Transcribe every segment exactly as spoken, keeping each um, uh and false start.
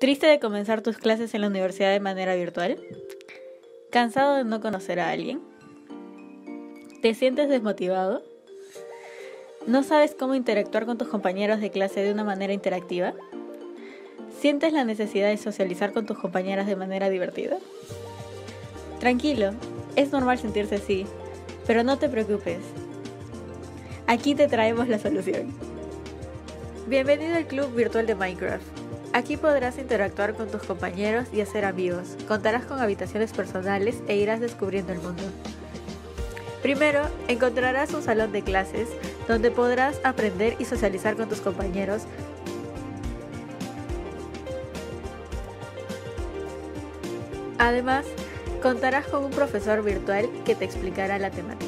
¿Triste de comenzar tus clases en la universidad de manera virtual? ¿Cansado de no conocer a alguien? ¿Te sientes desmotivado? ¿No sabes cómo interactuar con tus compañeros de clase de una manera interactiva? ¿Sientes la necesidad de socializar con tus compañeras de manera divertida? Tranquilo, es normal sentirse así, pero no te preocupes. Aquí te traemos la solución. Bienvenido al Club Virtual de Minecraft. Aquí podrás interactuar con tus compañeros y hacer amigos. Contarás con habitaciones personales e irás descubriendo el mundo. Primero, encontrarás un salón de clases donde podrás aprender y socializar con tus compañeros. Además, contarás con un profesor virtual que te explicará la temática.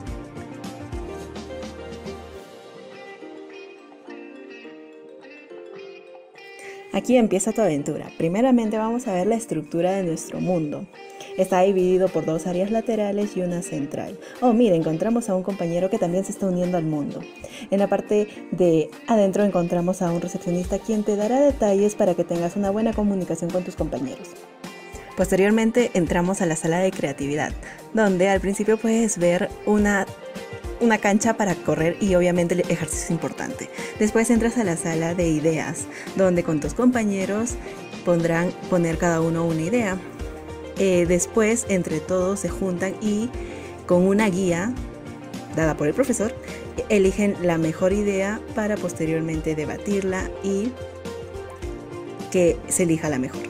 Aquí empieza tu aventura. Primeramente vamos a ver la estructura de nuestro mundo. Está dividido por dos áreas laterales y una central. Oh, mira, encontramos a un compañero que también se está uniendo al mundo. En la parte de adentro encontramos a un recepcionista quien te dará detalles para que tengas una buena comunicación con tus compañeros. Posteriormente entramos a la sala de creatividad, donde al principio puedes ver una una cancha para correr y obviamente el ejercicio es importante. Después entras a la sala de ideas, donde con tus compañeros pondrán poner cada uno una idea. Eh, después entre todos se juntan y con una guía dada por el profesor eligen la mejor idea para posteriormente debatirla y que se elija la mejor.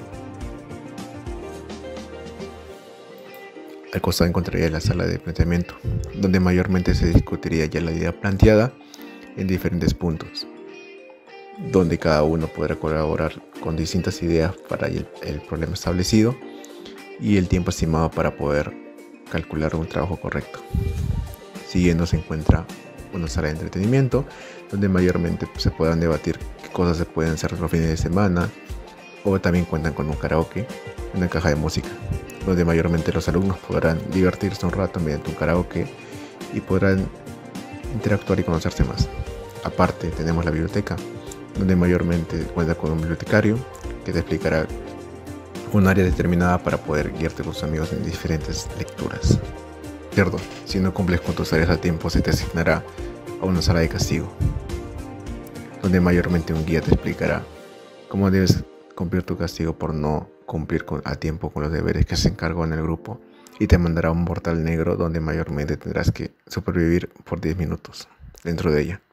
Al costado encontraría la sala de planteamiento, donde mayormente se discutiría ya la idea planteada en diferentes puntos, donde cada uno podrá colaborar con distintas ideas para el, el problema establecido y el tiempo estimado para poder calcular un trabajo correcto. Siguiendo se encuentra una sala de entretenimiento, donde mayormente se podrán debatir qué cosas se pueden hacer los fines de semana, o también cuentan con un karaoke, una caja de música, donde mayormente los alumnos podrán divertirse un rato mediante un karaoke y podrán interactuar y conocerse más. Aparte tenemos la biblioteca, donde mayormente cuenta con un bibliotecario que te explicará un área determinada para poder guiarte con tus amigos en diferentes lecturas. Cierto, si no cumples con tus tareas a tiempo se te asignará a una sala de castigo, donde mayormente un guía te explicará cómo debes cumplir tu castigo por no cumplir con, a tiempo con los deberes que se encargó en el grupo, y te mandará a un portal negro donde mayormente tendrás que supervivir por diez minutos dentro de ella.